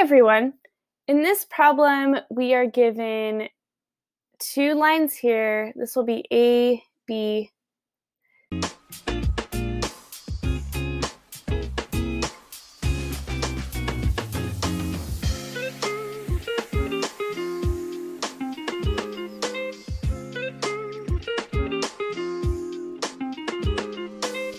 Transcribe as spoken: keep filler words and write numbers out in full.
everyone. In this problem, we are given two lines here. This will be A, B.